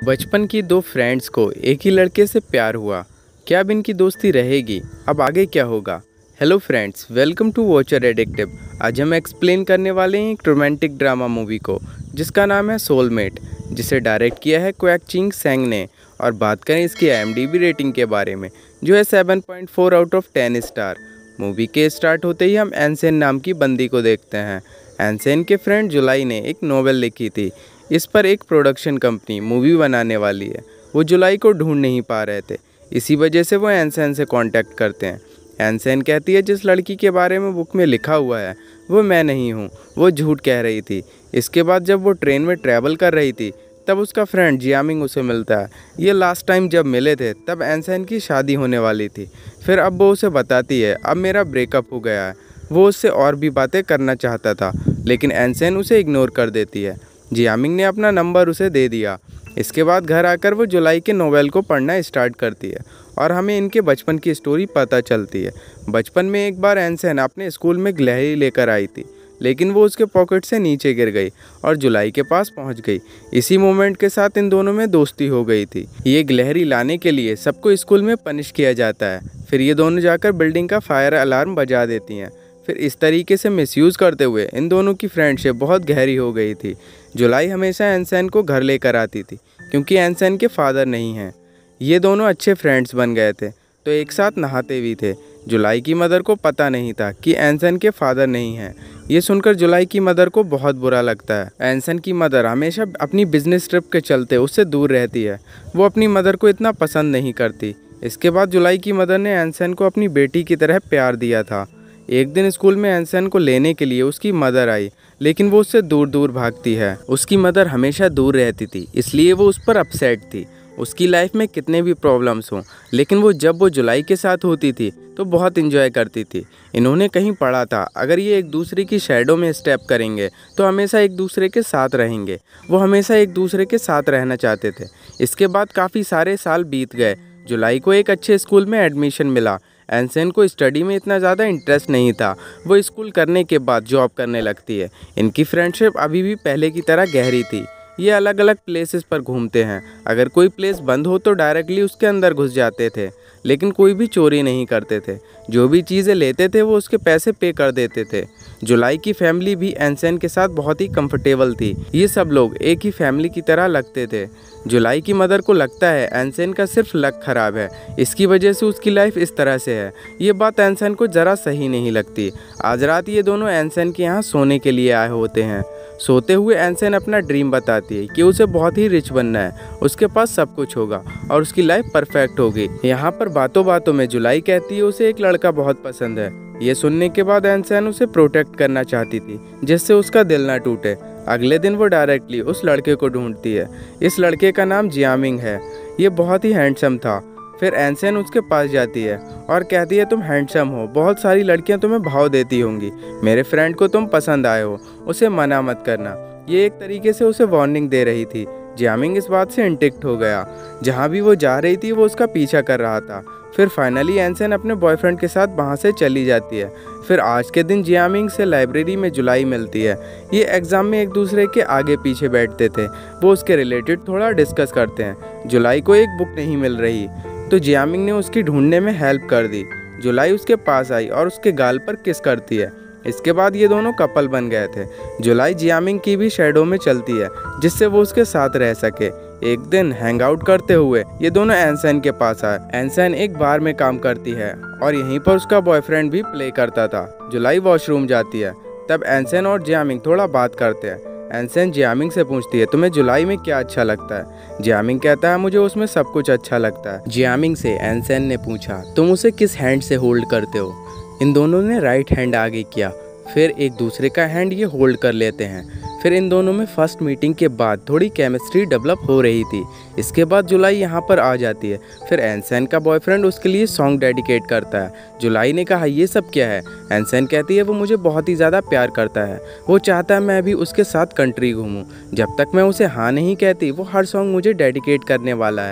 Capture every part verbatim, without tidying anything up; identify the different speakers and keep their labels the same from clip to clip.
Speaker 1: बचपन की दो फ्रेंड्स को एक ही लड़के से प्यार हुआ। क्या अब इनकी दोस्ती रहेगी? अब आगे क्या होगा? Hello friends, welcome to watcher addictive. आज हम एक्सप्लेन करने वाले हैं एक रोमांटिक ड्रामा मूवी को जिसका नाम है सोलमेट, जिसे डायरेक्ट किया है क्वैक चिंग सेंग ने। और बात करें इसकी I M D B rating के बारे में, जो है seven point four out of ten star. Movie के स्टार्ट होते ही हम एनसेन नाम की बंदी को देखते हैं। एनसेन के फ्रेंड जुलाई ने एक नोवेल लिखी थी। इस पर एक प्रोडक्शन कंपनी मूवी बनाने वाली है। वो जुलाई को ढूंढ नहीं पा रहे थे, इसी वजह से वो एनसेन से कांटेक्ट करते हैं। एनसेन कहती है जिस लड़की के बारे में बुक में लिखा हुआ है वो मैं नहीं हूँ, वो झूठ कह रही थी। इसके बाद जब वो ट्रेन में ट्रैवल कर रही थी तब उसका फ्रेंड जियामिंग उसे मिलता है। ये लास्ट टाइम जब मिले थे तब एनसेन की शादी होने वाली थी। फिर अब वो उसे बताती है अब मेरा ब्रेकअप हो गया है। वो उससे और भी बातें करना चाहता था लेकिन एनसेन उसे इग्नोर कर देती है। जियामिंग ने अपना नंबर उसे दे दिया। इसके बाद घर आकर वो जुलाई के नोवेल को पढ़ना स्टार्ट करती है और हमें इनके बचपन की स्टोरी पता चलती है। बचपन में एक बार एनसेन अपने स्कूल में गिलहरी लेकर आई थी, लेकिन वो उसके पॉकेट से नीचे गिर गई और जुलाई के पास पहुंच गई। इसी मोमेंट के साथ इन दोनों में दोस्ती हो गई थी। ये गिलहरी लाने के लिए सबको स्कूल में पनिश किया जाता है। फिर ये दोनों जाकर बिल्डिंग का फायर अलार्म बजा देती हैं। फिर इस तरीके से मिसयूज़ करते हुए इन दोनों की फ्रेंडशिप बहुत गहरी हो गई थी। जुलाई हमेशा एनसेन को घर लेकर आती थी क्योंकि एनसेन के फादर नहीं हैं। ये दोनों अच्छे फ्रेंड्स बन गए थे तो एक साथ नहाते भी थे। जुलाई की मदर को पता नहीं था कि एनसेन के फादर नहीं हैं। ये सुनकर जुलाई की मदर को बहुत बुरा लगता है। एनसेन की मदर हमेशा अपनी बिजनेस ट्रिप के चलते उससे दूर रहती है। वो अपनी मदर को इतना पसंद नहीं करती। इसके बाद जुलाई की मदर ने एनसेन को अपनी बेटी की तरह प्यार दिया था। एक दिन स्कूल में एनसेन को लेने के लिए उसकी मदर आई, लेकिन वो उससे दूर दूर भागती है। उसकी मदर हमेशा दूर रहती थी, इसलिए वो उस पर अपसेट थी। उसकी लाइफ में कितने भी प्रॉब्लम्स हों, लेकिन वो जब वो जुलाई के साथ होती थी तो बहुत इन्जॉय करती थी। इन्होंने कहीं पढ़ा था अगर ये एक दूसरे की शैडो में स्टेप करेंगे तो हमेशा एक दूसरे के साथ रहेंगे। वो हमेशा एक दूसरे के साथ रहना चाहते थे। इसके बाद काफ़ी सारे साल बीत गए। जुलाई को एक अच्छे स्कूल में एडमिशन मिला। एनसेन को स्टडी में इतना ज़्यादा इंटरेस्ट नहीं था। वो स्कूल करने के बाद जॉब करने लगती है। इनकी फ्रेंडशिप अभी भी पहले की तरह गहरी थी। ये अलग अलग प्लेसेस पर घूमते हैं। अगर कोई प्लेस बंद हो तो डायरेक्टली उसके अंदर घुस जाते थे, लेकिन कोई भी चोरी नहीं करते थे। जो भी चीज़ें लेते थे वो उसके पैसे पे कर देते थे। जुलाई की फैमिली भी एनसेन के साथ बहुत ही कंफर्टेबल थी। ये सब लोग एक ही फैमिली की तरह लगते थे। जुलाई की मदर को लगता है एनसेन का सिर्फ लक ख़राब है, इसकी वजह से उसकी लाइफ इस तरह से है। ये बात एनसेन को ज़रा सही नहीं लगती। आज रात ये दोनों एनसेन के यहाँ सोने के लिए आए होते हैं। सोते हुए एनसेन अपना ड्रीम बताती है कि उसे बहुत ही रिच बनना है, उसके पास सब कुछ होगा और उसकी लाइफ परफेक्ट होगी। यहाँ पर बातों बातों में जुलाई कहती है उसे एक लड़का बहुत पसंद है। ये सुनने के बाद एनसेन उसे प्रोटेक्ट करना चाहती थी जिससे उसका दिल ना टूटे। अगले दिन वो डायरेक्टली उस लड़के को ढूंढती है। इस लड़के का नाम जियामिंग है। ये बहुत ही हैंडसम था। फिर एनसेन उसके पास जाती है और कहती है तुम हैंडसम हो, बहुत सारी लड़कियां तुम्हें भाव देती होंगी, मेरे फ्रेंड को तुम पसंद आए हो, उसे मना मत करना। ये एक तरीके से उसे वार्निंग दे रही थी। जियामिंग इस बात से इंटिक्ट हो गया। जहाँ भी वो जा रही थी वो उसका पीछा कर रहा था। फिर फाइनली एनसेन अपने बॉयफ्रेंड के साथ वहाँ से चली जाती है। फिर आज के दिन जियामिंग से लाइब्रेरी में जुलाई मिलती है। ये एग्ज़ाम में एक दूसरे के आगे पीछे बैठते थे। वो उसके रिलेटेड थोड़ा डिस्कस करते हैं। जुलाई को एक बुक नहीं मिल रही तो जियामिंग ने उसकी ढूंढने में हेल्प कर दी। जुलाई उसके पास आई और उसके गाल पर किस करती है। इसके बाद ये दोनों कपल बन गए थे। जुलाई जियामिंग की भी शैडो में चलती है जिससे वो उसके साथ रह सके। एक दिन हैंग आउट करते हुए ये दोनों एनसेन के पास आए। एनसेन एक बार में काम करती है और यहीं पर उसका बॉयफ्रेंड भी प्ले करता था। जुलाई वॉशरूम जाती है, तब एनसेन और जियामिंग थोड़ा बात करते हैं। एनसेन जियामिंग से पूछती है तुम्हें जुलाई में क्या अच्छा लगता है? जियामिंग कहता है मुझे उसमें सब कुछ अच्छा लगता है। जियामिंग से एनसेन ने पूछा तुम उसे किस हैंड से होल्ड करते हो? इन दोनों ने राइट हैंड आगे किया, फिर एक दूसरे का हैंड ये होल्ड कर लेते हैं। फिर इन दोनों में फर्स्ट मीटिंग के बाद थोड़ी केमिस्ट्री डेवलप हो रही थी। इसके बाद जुलाई यहाँ पर आ जाती है। फिर एनसेन का बॉयफ्रेंड उसके लिए सॉन्ग डेडिकेट करता है। जुलाई ने कहा ये सब क्या है? एनसेन कहती है वो मुझे बहुत ही ज़्यादा प्यार करता है, वो चाहता है मैं भी उसके साथ कंट्री घूमूं। जब तक मैं उसे हाँ नहीं कहती वो हर सॉन्ग मुझे डेडिकेट करने वाला है।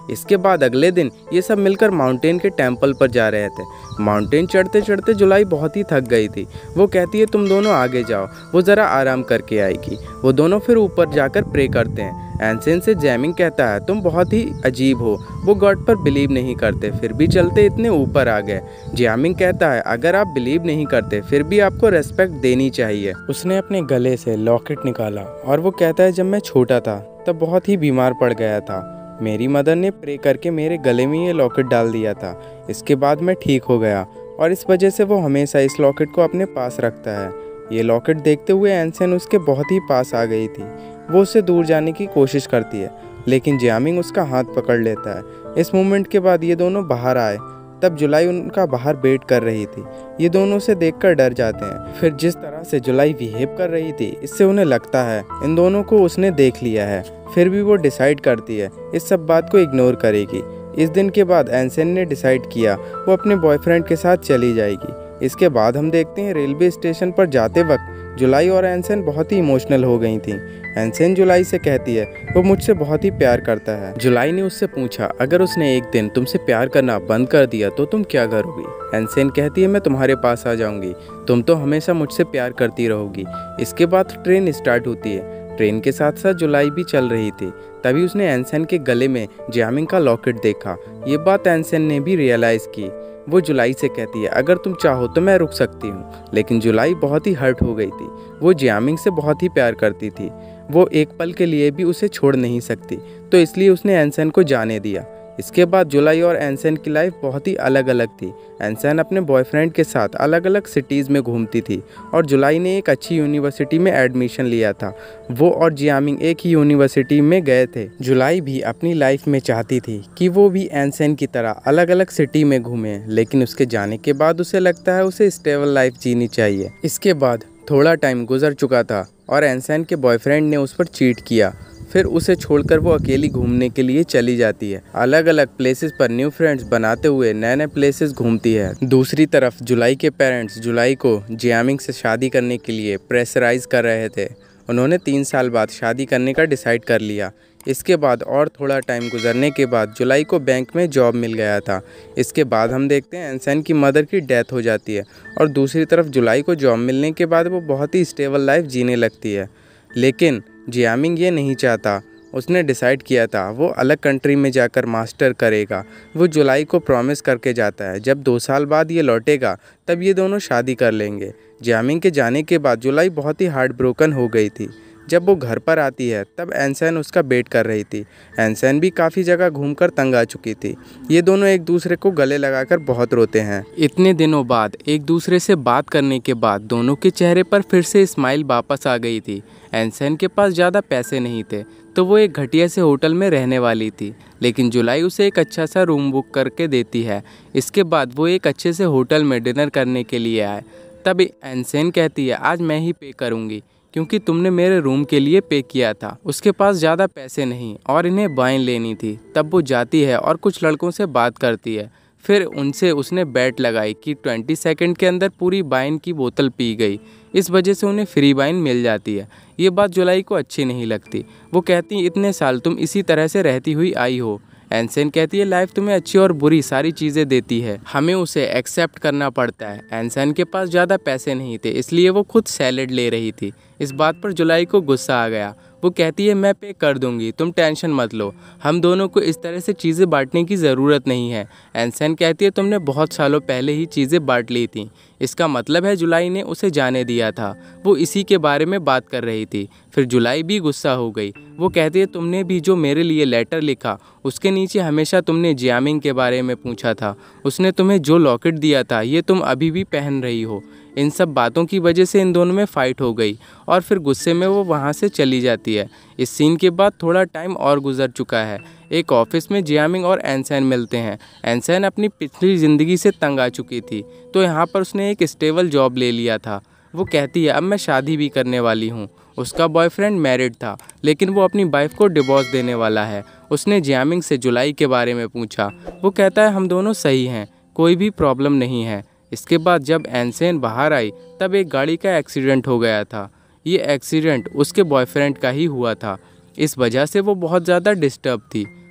Speaker 1: इसके बाद अगले दिन ये सब मिलकर माउंटेन के टेम्पल पर जा रहे थे। माउंटेन चढ़ते चढ़ते जुलाई बहुत ही थक गई थी। वो कहती है तुम दोनों आगे जाओ, वो ज़रा आराम करके आएगी। वो दोनों फिर ऊपर जाकर प्रे करते हैं। एनसेन से जैमिंग कहता है तुम बहुत ही अजीब हो, वो गॉड पर बिलीव नहीं करते फिर भी चलते इतने ऊपर आ गए। जैमिंग कहता है अगर आप बिलीव नहीं करते फिर भी आपको रेस्पेक्ट देनी चाहिए। उसने अपने गले से लॉकेट निकाला और वो कहता है जब मैं छोटा था तब बहुत ही बीमार पड़ गया था। मेरी मदर ने प्रे करके मेरे गले में ये लॉकेट डाल दिया था। इसके बाद मैं ठीक हो गया और इस वजह से वो हमेशा इस लॉकेट को अपने पास रखता है। ये लॉकेट देखते हुए एनसेन उसके बहुत ही पास आ गई थी। वो उससे दूर जाने की कोशिश करती है लेकिन जैमिंग उसका हाथ पकड़ लेता है। इस मोमेंट के बाद ये दोनों बाहर आए तब जुलाई उनका बाहर वेट कर रही थी। ये दोनों उसे देखकर डर जाते हैं। फिर जिस तरह से जुलाई बिहेव कर रही थी इससे उन्हें लगता है इन दोनों को उसने देख लिया है। फिर भी वो डिसाइड करती है इस सब बात को इग्नोर करेगी। इस दिन के बाद एनसेन ने डिसाइड किया वो अपने बॉयफ्रेंड के साथ चली जाएगी। इसके बाद हम देखते हैं रेलवे स्टेशन पर जाते वक्त जुलाई और एनसेन बहुत ही इमोशनल हो गई थी। एनसेन जुलाई से कहती है वो मुझसे बहुत ही प्यार करता है। जुलाई ने उससे पूछा अगर उसने एक दिन तुमसे प्यार करना बंद कर दिया तो तुम क्या करोगी। एनसेन कहती है मैं तुम्हारे पास आ जाऊंगी, तुम तो हमेशा मुझसे प्यार करती रहोगी। इसके बाद ट्रेन स्टार्ट होती है। ट्रेन के साथ साथ जुलाई भी चल रही थी। तभी उसने एनसेन के गले में जैमिंग का लॉकेट देखा। ये बात एनसेन ने भी रियलाइज़ की। वो जुलाई से कहती है अगर तुम चाहो तो मैं रुक सकती हूँ, लेकिन जुलाई बहुत ही हर्ट हो गई थी। वो जैमिंग से बहुत ही प्यार करती थी। वो एक पल के लिए भी उसे छोड़ नहीं सकती, तो इसलिए उसने एनसेन को जाने दिया। इसके बाद जुलाई और एनसेन की लाइफ बहुत ही अलग अलग थी। एनसेन अपने बॉयफ्रेंड के साथ अलग अलग सिटीज़ में घूमती थी और जुलाई ने एक अच्छी यूनिवर्सिटी में एडमिशन लिया था। वो और जियामिंग एक ही यूनिवर्सिटी में गए थे। जुलाई भी अपनी लाइफ में चाहती थी कि वो भी एनसेन की तरह अलग अलग सिटी में घूमे, लेकिन उसके जाने के बाद उसे लगता है उसे स्टेबल लाइफ जीनी चाहिए। इसके बाद थोड़ा टाइम गुजर चुका था और एनसेन के बॉयफ्रेंड ने उस पर चीट किया। फिर उसे छोड़कर वो अकेली घूमने के लिए चली जाती है। अलग अलग प्लेसेस पर न्यू फ्रेंड्स बनाते हुए नए नए प्लेसेस घूमती है। दूसरी तरफ जुलाई के पेरेंट्स जुलाई को जैमिंग से शादी करने के लिए प्रेशराइज कर रहे थे। उन्होंने तीन साल बाद शादी करने का डिसाइड कर लिया। इसके बाद और थोड़ा टाइम गुजरने के बाद जुलाई को बैंक में जॉब मिल गया था। इसके बाद हम देखते हैं एनसेन की मदर की डेथ हो जाती है और दूसरी तरफ जुलाई को जॉब मिलने के बाद वो बहुत ही स्टेबल लाइफ जीने लगती है। लेकिन जैमिंग ये नहीं चाहता। उसने डिसाइड किया था वो अलग कंट्री में जाकर मास्टर करेगा। वो जुलाई को प्रॉमिस करके जाता है जब दो साल बाद ये लौटेगा तब ये दोनों शादी कर लेंगे। जैमिंग के जाने के बाद जुलाई बहुत ही हार्ट ब्रोकन हो गई थी। जब वो घर पर आती है तब एनसेन उसका वेट कर रही थी। एनसेन भी काफ़ी जगह घूमकर तंग आ चुकी थी। ये दोनों एक दूसरे को गले लगाकर बहुत रोते हैं। इतने दिनों बाद एक दूसरे से बात करने के बाद दोनों के चेहरे पर फिर से स्माइल वापस आ गई थी। एनसेन के पास ज़्यादा पैसे नहीं थे तो वो एक घटिया से होटल में रहने वाली थी, लेकिन जुलाई उसे एक अच्छा सा रूम बुक करके देती है। इसके बाद वो एक अच्छे से होटल में डिनर करने के लिए आए। तब एनसेन कहती है आज मैं ही पे करूँगी क्योंकि तुमने मेरे रूम के लिए पे किया था। उसके पास ज़्यादा पैसे नहीं और इन्हें वाइन लेनी थी। तब वो जाती है और कुछ लड़कों से बात करती है। फिर उनसे उसने बैट लगाई कि बीस सेकंड के अंदर पूरी वाइन की बोतल पी गई। इस वजह से उन्हें फ्री वाइन मिल जाती है। ये बात जुलाई को अच्छी नहीं लगती। वो कहती इतने साल तुम इसी तरह से रहती हुई आई हो। एनसेन कहती है लाइफ तुम्हें अच्छी और बुरी सारी चीज़ें देती है, हमें उसे एक्सेप्ट करना पड़ता है। एनसेन के पास ज़्यादा पैसे नहीं थे इसलिए वो खुद सैलेड ले रही थी। इस बात पर जुलाई को गुस्सा आ गया। वो कहती है मैं पे कर दूंगी, तुम टेंशन मत लो, हम दोनों को इस तरह से चीज़ें बांटने की ज़रूरत नहीं है। एनसेन कहती है तुमने बहुत सालों पहले ही चीज़ें बांट ली थी। इसका मतलब है जुलाई ने उसे जाने दिया था। वो इसी के बारे में बात कर रही थी। फिर जुलाई भी गुस्सा हो गई। वो कहती है तुमने भी जो मेरे लिए लेटर लिखा उसके नीचे हमेशा तुमने जैमिंग के बारे में पूछा था। उसने तुम्हें जो लॉकेट दिया था ये तुम अभी भी पहन रही हो। इन सब बातों की वजह से इन दोनों में फ़ाइट हो गई और फिर गुस्से में वो वहाँ से चली जाती है। इस सीन के बाद थोड़ा टाइम और गुजर चुका है। एक ऑफिस में जैमिंग और एनसेन मिलते हैं। एनसेन अपनी पिछली ज़िंदगी से तंग आ चुकी थी तो यहाँ पर उसने एक स्टेबल जॉब ले लिया था। वो कहती है अब मैं शादी भी करने वाली हूँ। उसका बॉयफ्रेंड मैरिड था लेकिन वो अपनी वाइफ को डिवोर्स देने वाला है। उसने जैमिंग से जुलाई के बारे में पूछा। वो कहता है हम दोनों सही हैं, कोई भी प्रॉब्लम नहीं है। इसके बाद जब एनसेन बाहर आई तब एक गाड़ी का एक्सीडेंट हो गया था। ये एक्सीडेंट उसके बॉयफ्रेंड का ही हुआ था। इस वजह से वो बहुत ज़्यादा डिस्टर्ब थी।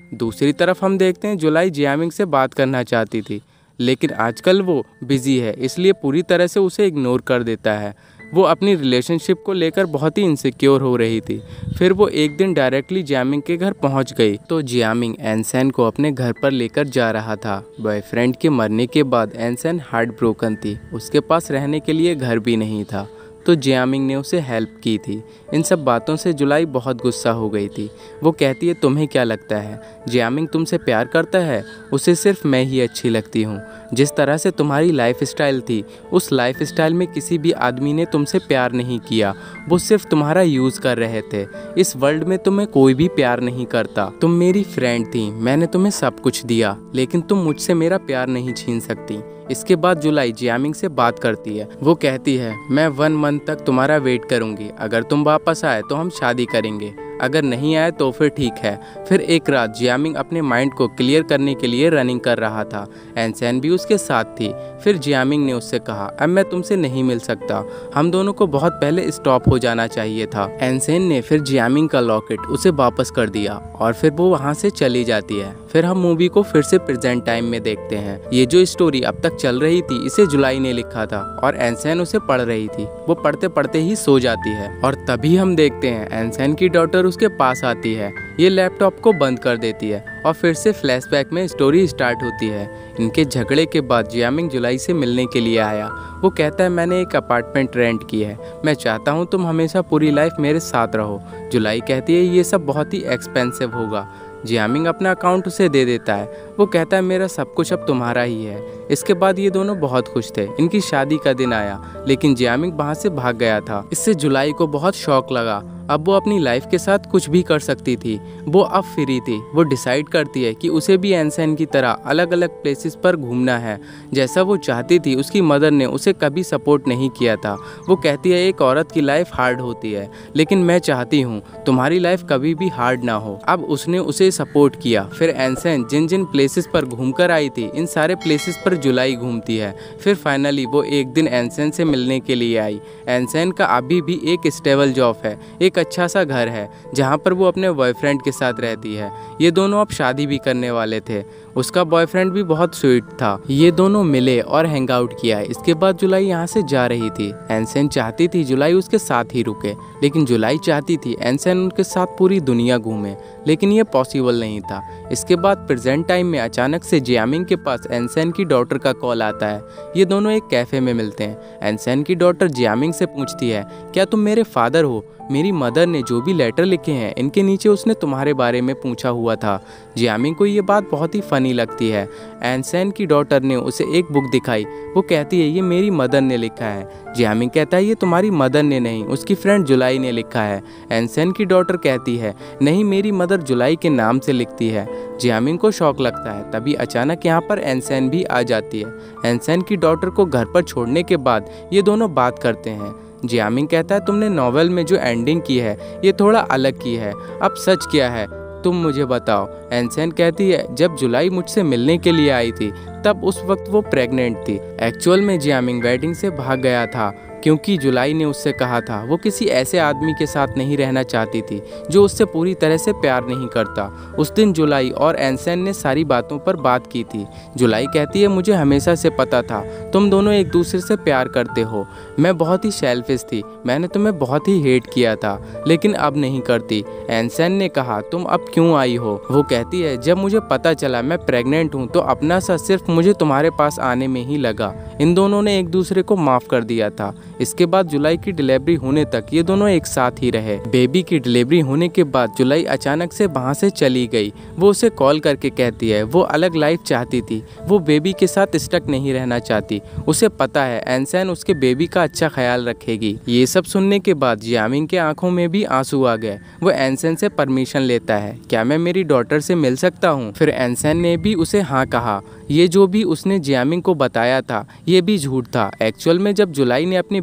Speaker 1: दूसरी तरफ हम देखते हैं जुलाई जियामिंग से बात करना चाहती थी, लेकिन आजकल वो बिज़ी है, इसलिए पूरी तरह से उसे इग्नोर कर देता है। वो अपनी रिलेशनशिप को लेकर बहुत ही इनसिक्योर हो रही थी। फिर वो एक दिन डायरेक्टली जियामिंग के घर पहुंच गई तो जियामिंग एनसेन को अपने घर पर लेकर जा रहा था। बॉयफ्रेंड के मरने के बाद एनसेन हार्ट ब्रोकन थी, उसके पास रहने के लिए घर भी नहीं था, तो जियामिंग ने उसे हेल्प की थी। इन सब बातों से जुलाई बहुत गुस्सा हो गई थी। वो कहती है, तुम्हें क्या लगता है जियामिंग तुमसे प्यार करता है? उसे सिर्फ मैं ही अच्छी लगती हूँ। जिस तरह से तुम्हारी लाइफ स्टाइल थी, उस लाइफ स्टाइल में किसी भी आदमी ने तुमसे प्यार नहीं किया, वो सिर्फ तुम्हारा यूज़ कर रहे थे। इस वर्ल्ड में तुम्हें कोई भी प्यार नहीं करता। तुम मेरी फ्रेंड थी, मैंने तुम्हें सब कुछ दिया, लेकिन तुम मुझसे मेरा प्यार नहीं छीन सकती। इसके बाद जुलाई जियामिंग से बात करती है। वो कहती है, मैं वन मंथ तक तुम्हारा वेट करूंगी, अगर तुम वापस आए तो हम शादी करेंगे, अगर नहीं आए तो फिर ठीक है। फिर एक रात जियामिंग अपने माइंड को क्लियर करने के लिए रनिंग कर रहा था। एनसेन भी उसके साथ थी। फिर जियामिंग ने उससे कहा, अब मैं तुमसे नहीं मिल सकता, हम दोनों को बहुत पहले स्टॉप हो जाना चाहिए था। एनसेन ने फिर जियामिंग का लॉकेट उसे वापस कर दिया और फिर वो वहाँ से चली जाती है। फिर हम मूवी को फिर से प्रेजेंट टाइम में देखते हैं। ये जो स्टोरी अब तक चल रही थी, इसे जुलाई ने लिखा था और एनसेन उसे पढ़ रही थी। वो पढ़ते पढ़ते ही सो जाती है और तभी हम देखते हैं एनसेन की डॉटर उसके पास आती है। ये लैपटॉप को बंद कर देती है और फिर से फ्लैशबैक में स्टोरी स्टार्ट होती है। इनके झगड़े के बाद जियामिंग जुलाई से मिलने के लिए आया। वो कहता है, मैंने एक अपार्टमेंट रेंट की है, मैं चाहता हूँ तुम हमेशा पूरी लाइफ मेरे साथ रहो। जुलाई कहती है, ये सब बहुत ही एक्सपेंसिव होगा। जियामिंग अपना अकाउंट उसे दे देता है। वो कहता है, मेरा सब कुछ अब तुम्हारा ही है। इसके बाद ये दोनों बहुत खुश थे। इनकी शादी का दिन आया, लेकिन जियामिंग वहाँ से भाग गया था। इससे जुलाई को बहुत शौक लगा। अब वो अपनी लाइफ के साथ कुछ भी कर सकती थी। वो अब फ्री थी। वो डिसाइड करती है कि उसे भी एनसेन की तरह अलग अलग प्लेसेस पर घूमना है, जैसा वो चाहती थी। उसकी मदर ने उसे कभी सपोर्ट नहीं किया था। वो कहती है, एक औरत की लाइफ हार्ड होती है, लेकिन मैं चाहती हूँ तुम्हारी लाइफ कभी भी हार्ड ना हो। अब उसने उसे सपोर्ट किया। फिर एनसेन जिन जिन प्लेसेस पर घूम कर आई थी, इन सारे प्लेसेस पर जुलाई घूमती है। फिर फाइनली वो एक दिन एनसेन से मिलने के लिए आई। एनसेन का अभी भी एक स्टेबल जॉब है, एक अच्छा सा घर है जहाँ पर वो अपने बॉयफ्रेंड के साथ रहती है। ये दोनों अब शादी भी करने वाले थे। उसका बॉयफ्रेंड भी बहुत स्वीट था। ये दोनों मिले और हैंग आउट किया। इसके बाद जुलाई यहाँ से जा रही थी। एनसेन चाहती थी जुलाई उसके साथ ही रुके, लेकिन जुलाई चाहती थी एनसेन उनके साथ पूरी दुनिया घूमे, लेकिन ये पॉसिबल नहीं था। इसके बाद प्रेजेंट टाइम में अचानक से जियामिंग के पास एनसेन की डॉटर का कॉल आता है। ये दोनों एक कैफे में मिलते हैं। एनसेन की डॉटर जियामिंग से पूछती है, क्या तुम मेरे फादर हो? मेरी मदर ने जो भी लेटर लिखे हैं, इनके नीचे उसने तुम्हारे बारे में पूछा हुआ था। जियामिंग को ये बात बहुत ही फनी लगती है। एनसेन की डॉटर ने उसे एक बुक दिखाई। वो कहती है, ये मेरी मदर ने लिखा है। जियामिंग कहता है, ये तुम्हारी मदर ने नहीं, उसकी फ्रेंड जुलाई ने लिखा है। एनसेन की डॉटर कहती है, नहीं, मेरी मदर जुलाई के नाम से लिखती है। जियामिंग को शौक लगता है। तभी अचानक यहाँ पर एनसेन भी आ जाती है। एनसेन की डॉटर को घर पर छोड़ने के बाद ये दोनों बात करते हैं। जियामिंग कहता है, तुमने नॉवेल में जो एंडिंग की है, ये थोड़ा अलग की है, अब सच क्या है तुम मुझे बताओ। एनसेन कहती है, जब जुलाई मुझसे मिलने के लिए आई थी, तब उस वक्त वो प्रेग्नेंट थी। एक्चुअल में जियामिंग वेडिंग से भाग गया था, क्योंकि जुलाई ने उससे कहा था वो किसी ऐसे आदमी के साथ नहीं रहना चाहती थी जो उससे पूरी तरह से प्यार नहीं करता। उस दिन जुलाई और एनसेन ने सारी बातों पर बात की थी। जुलाई कहती है, मुझे हमेशा से पता था तुम दोनों एक दूसरे से प्यार करते हो। मैं बहुत ही सेल्फिश थी, मैंने तुम्हें बहुत ही हेट किया था, लेकिन अब नहीं करती। एनसेन ने कहा, तुम अब क्यों आई हो? वो कहती है, जब मुझे पता चला मैं प्रेग्नेंट हूँ, तो अपना सा सिर्फ मुझे तुम्हारे पास आने में ही लगा। इन दोनों ने एक दूसरे को माफ कर दिया था। इसके बाद जुलाई की डिलीवरी होने तक ये दोनों एक साथ ही रहे। बेबी की डिलीवरी होने के बाद जुलाई अचानक से वहाँ से चली गई। वो उसे कॉल करके कहती है वो अलग लाइफ चाहती थी, वो बेबी के साथ स्टक नहीं रहना चाहती। उसे पता है एनसेन उसके बेबी का अच्छा ख्याल रखेगी। ये सब सुनने के बाद जियामिंग के आंखों में भी आंसू आ गए। वो एनसेन से परमिशन लेता है, क्या मैं मेरी डॉटर से मिल सकता हूँ? फिर एनसेन ने भी उसे हाँ कहा। ये जो भी उसने जियामिंग को बताया था, ये भी झूठ था। एक्चुअल में जब जुलाई ने अपनी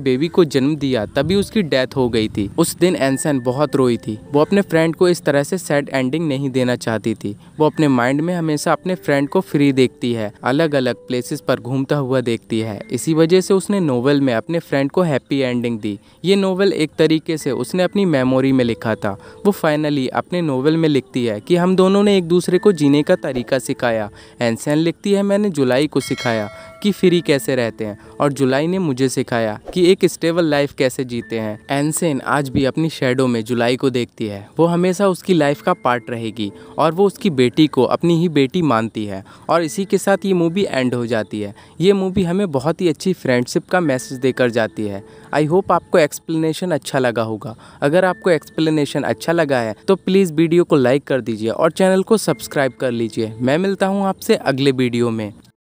Speaker 1: बेबी को जन्म दिया तभी उसकी डेथ हो गई थी। उस दिन एनसेन बहुत रोई थी। वो अपने फ्रेंड को इस तरह से सैड एंडिंग नहीं देना चाहती थी। वो अपने माइंड में हमेशा अपने फ्रेंड को फ्री देखती है, अलग अलग प्लेसेस पर घूमता हुआ देखती है। इसी वजह से उसने नोवेल में अपने फ्रेंड को हैप्पी एंडिंग दी। ये नोवेल एक तरीके से उसने अपनी मेमोरी में लिखा था। वो फाइनली अपने नोवेल में लिखती है कि हम दोनों ने एक दूसरे को जीने का तरीका सिखाया। एनसेन लिखती है, मैंने जुलाई को सिखाया कि फ्री कैसे रहते हैं और जुलाई ने मुझे सिखाया कि एक स्टेबल लाइफ कैसे जीते हैं। एनसेन आज भी अपनी शैडो में जुलाई को देखती है। वो हमेशा उसकी लाइफ का पार्ट रहेगी और वो उसकी बेटी को अपनी ही बेटी मानती है। और इसी के साथ ये मूवी एंड हो जाती है। ये मूवी हमें बहुत ही अच्छी फ्रेंडशिप का मैसेज देकर जाती है। आई होप आपको एक्सप्लेनेशन अच्छा लगा होगा। अगर आपको एक्सप्लेनेशन अच्छा लगा है तो प्लीज़ वीडियो को लाइक कर दीजिए और चैनल को सब्सक्राइब कर लीजिए। मैं मिलता हूँ आपसे अगले वीडियो में।